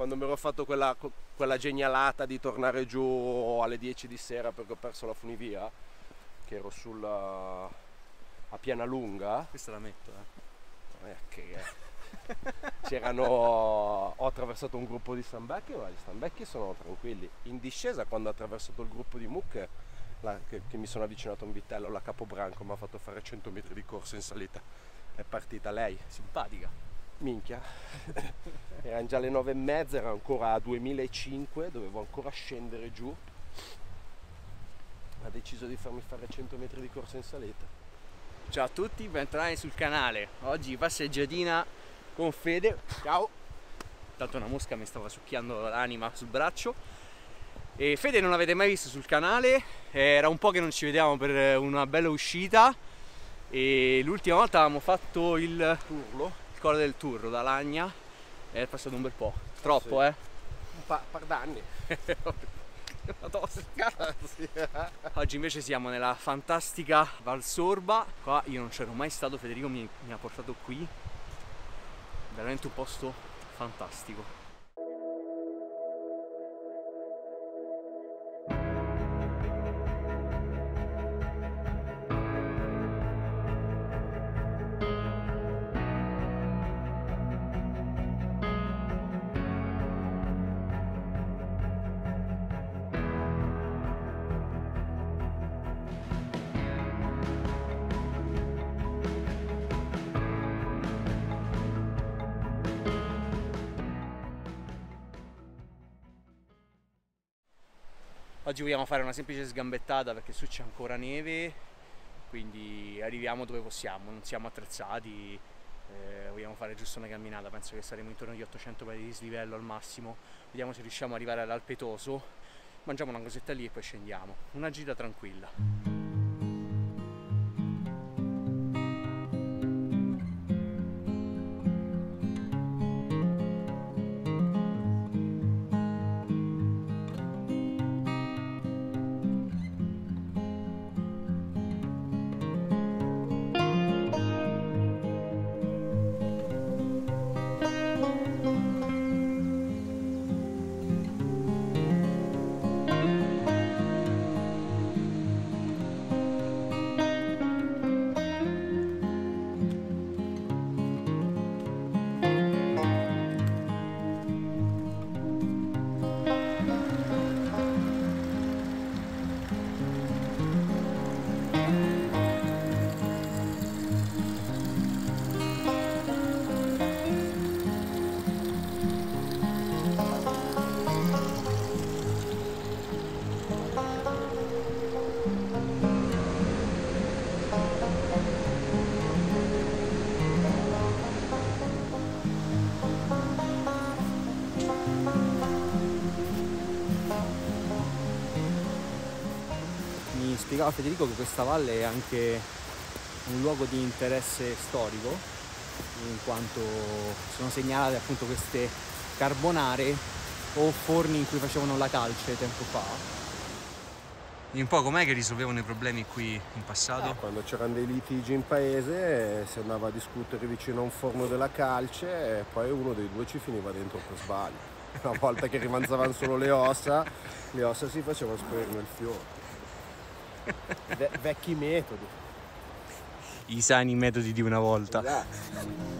quando mi ero fatto quella genialata di tornare giù alle 10 di sera perché ho perso la funivia, che ero a Pianalunga. Questa la metto, Ho attraversato un gruppo di Stambecchi, ma gli Stambecchi sono tranquilli. In discesa, quando ho attraversato il gruppo di mucche, che mi sono avvicinato a un vitello, la Capobranco mi ha fatto fare 100 metri di corsa in salita. È partita lei. simpatica. Minchia. Erano già le 9:30, era ancora a 2005, dovevo ancora scendere giù. Ha deciso di farmi fare 100 metri di corsa in salita. Ciao a tutti, bentornati sul canale. Oggi passeggiatina con Fede. Ciao. Tanto una mosca mi stava succhiando l'anima sul braccio. E Fede non l'avete mai visto sul canale, era un po' che non ci vediamo per una bella uscita. E l'ultima volta avevamo fatto il Colle del Turro da Lagna. È passato un bel po'. Troppo, sì. Un par d'anni. Sì. Oggi invece siamo nella fantastica Val Sorba. Qua io non c'ero mai stato, Federico mi ha portato qui. Veramente un posto fantastico. Oggi vogliamo fare una semplice sgambettata perché su c'è ancora neve, quindi arriviamo dove possiamo, non siamo attrezzati, vogliamo fare giusto una camminata, penso che saremo intorno agli 800 metri di dislivello al massimo, vediamo se riusciamo ad arrivare all'Alpetoso, mangiamo una cosetta lì e poi scendiamo, una gita tranquilla. Mi spiegava Federico che questa valle è anche un luogo di interesse storico, in quanto sono segnalate appunto queste carbonare o forni in cui facevano la calce tempo fa. Dimmi un po' com'è che risolvevano i problemi qui in passato? Quando c'erano dei litigi in paese si andava a discutere vicino a un forno della calce e poi uno dei due ci finiva dentro per sbaglio. Una volta che rimanzavano solo le ossa si facevano sparire nel fiore. Vecchi metodi. I sani metodi di una volta. Esatto.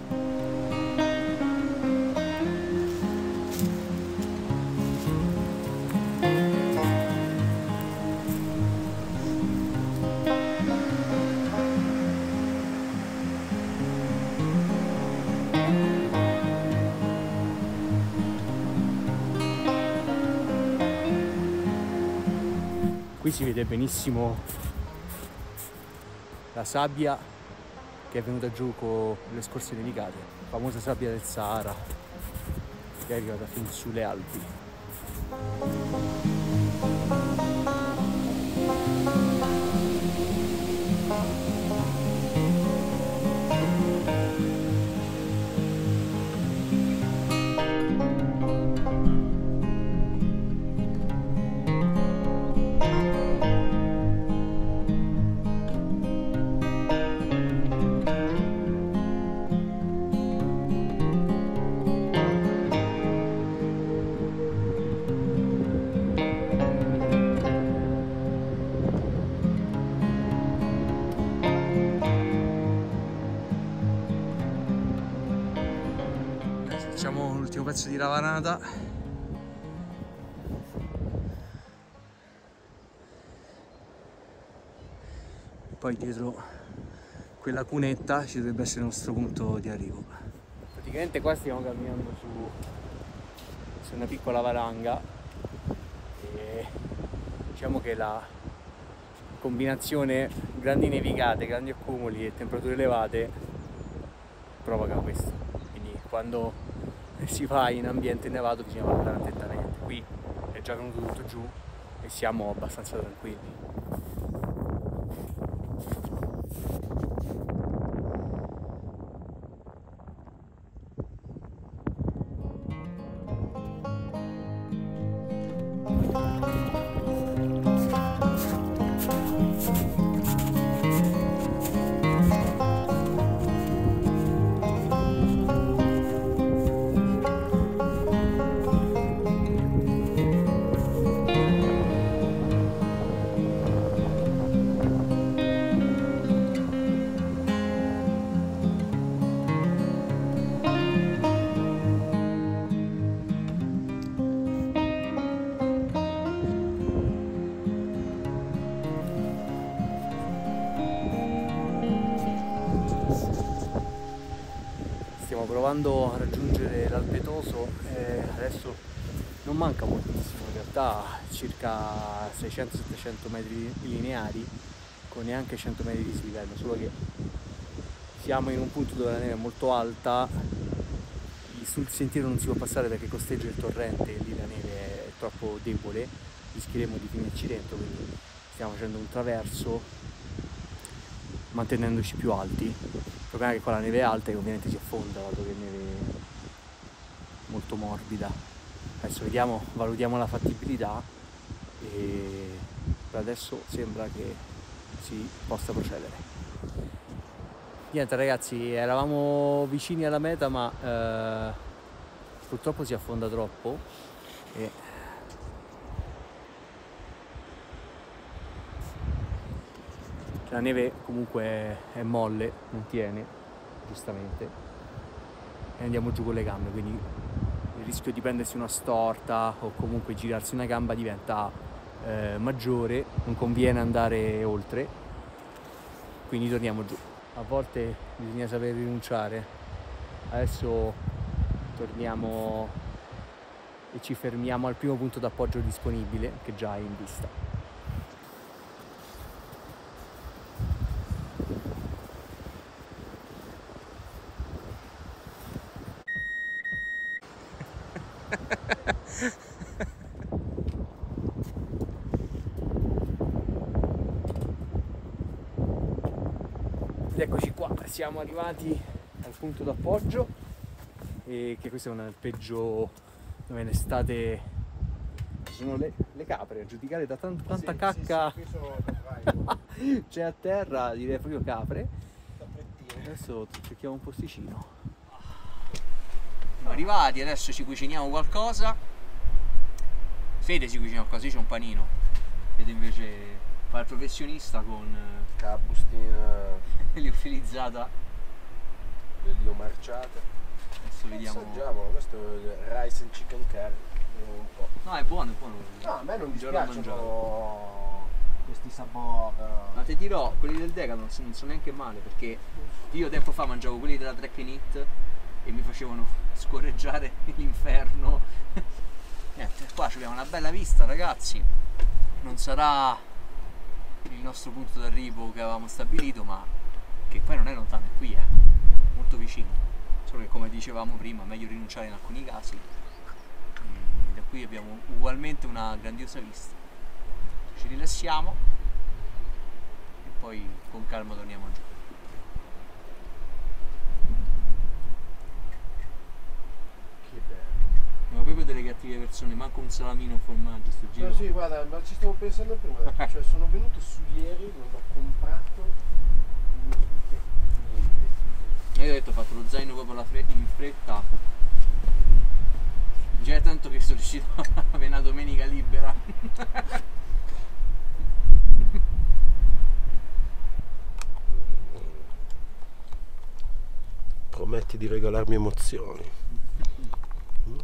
Qui si vede benissimo la sabbia che è venuta giù con le scorse nevicate, la famosa sabbia del Sahara che è arrivata fin sulle Alpi. Ultimo pezzo di ravanata. E poi dietro quella cunetta ci dovrebbe essere il nostro punto di arrivo. Praticamente qua stiamo camminando su una piccola valanga e diciamo che la combinazione grandi nevicate, grandi accumuli e temperature elevate provoca questo. Quindi quando si va in ambiente nevato bisogna valutare attentamente. Qui è già venuto tutto giù e siamo abbastanza tranquilli. Stiamo provando a raggiungere l'Alpetoso e adesso non manca moltissimo, in realtà circa 600-700 metri lineari con neanche 100 metri di dislivello, solo che siamo in un punto dove la neve è molto alta, sul sentiero non si può passare perché costeggia il torrente e lì la neve è troppo debole, rischieremo di finirci dentro, quindi stiamo facendo un traverso mantenendoci più alti. Il problema è che qua la neve è alta e ovviamente si affonda, dato che è neve molto morbida. Adesso vediamo, valutiamo la fattibilità e per adesso sembra che si possa procedere. Niente ragazzi, eravamo vicini alla meta ma purtroppo si affonda troppo e la neve comunque è molle, non tiene, giustamente, e andiamo giù con le gambe, quindi il rischio di prendersi una storta o comunque girarsi una gamba diventa maggiore, non conviene andare oltre, quindi torniamo giù. A volte bisogna saper rinunciare. Adesso torniamo e ci fermiamo al primo punto d'appoggio disponibile che già è in vista. Ed eccoci qua, siamo arrivati al punto d'appoggio e che questo è un alpeggio dove in estate ci sono le capre, a giudicare da tanta cacca c'è a terra, direi proprio capre. Adesso cerchiamo un posticino. Siamo arrivati, adesso ci cuciniamo qualcosa. Fede si cucina qualcosa, io c'ho un panino. Fede invece fa il professionista con la bustina liofilizzata marciata. Adesso vediamo. Assaggiamo, questo è il rice and chicken curry. Vediamo un po'. No, è buono, è buono. No, a me non Già l'ho dispiacciono questi sapori. Ma ti dirò, quelli del Decathlon non sono neanche male, perché io tempo fa mangiavo quelli della Trek and Eat e mi facevano scorreggiare l'inferno. Niente, qua abbiamo una bella vista ragazzi, non sarà il nostro punto d'arrivo che avevamo stabilito, ma che poi non è lontano, è qui, molto vicino, solo che come dicevamo prima meglio rinunciare in alcuni casi. E da qui abbiamo ugualmente una grandiosa vista, ci rilassiamo e poi con calma torniamo giù. Siamo proprio delle cattive persone, manco un salamino o formaggio sto giro. No, sì, guarda, ma ci stavo pensando prima, cioè sono venuto su ieri, non ho comprato niente. Io ho detto, ho fatto lo zaino proprio in fretta. Già è tanto che sono riuscito a avere una domenica libera. Prometti di regalarmi emozioni.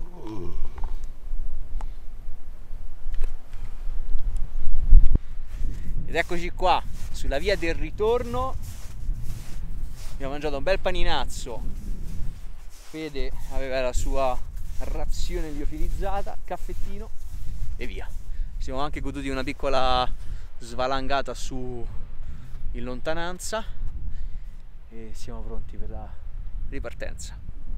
Ed eccoci qua, sulla via del ritorno. Abbiamo mangiato un bel paninazzo. Fede aveva la sua razione liofilizzata, caffettino e via. Ci siamo anche goduti una piccola svalangata su in lontananza e siamo pronti per la ripartenza.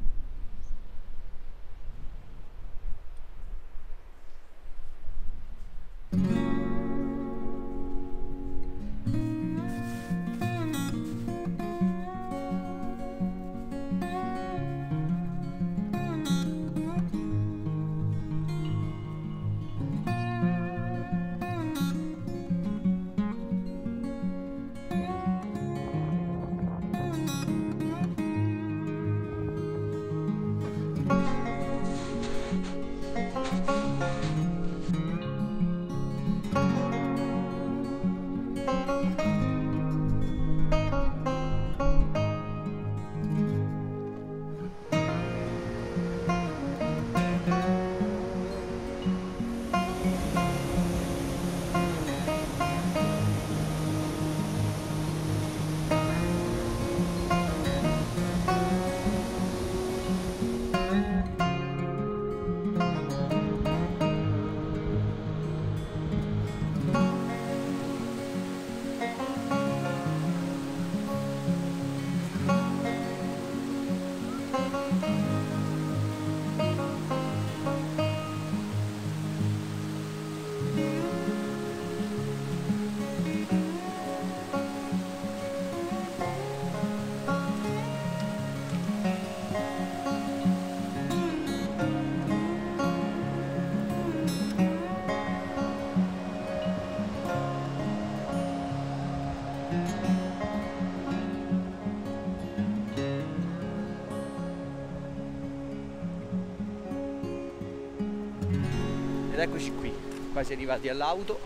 Ed eccoci qui, quasi arrivati all'auto.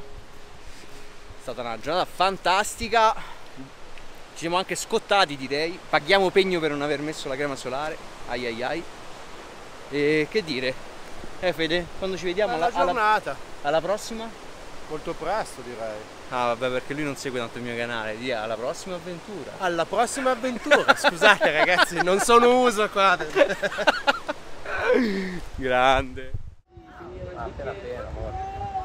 È stata una giornata fantastica. Ci siamo anche scottati, direi. Paghiamo pegno per non aver messo la crema solare. Ai ai ai. E che dire? Fede, quando ci vediamo alla prossima? Molto presto, direi. Ah vabbè, perché lui non segue tanto il mio canale. Dia alla prossima avventura. Alla prossima avventura. Scusate ragazzi, non sono uso qua. Grande. Appena, amore.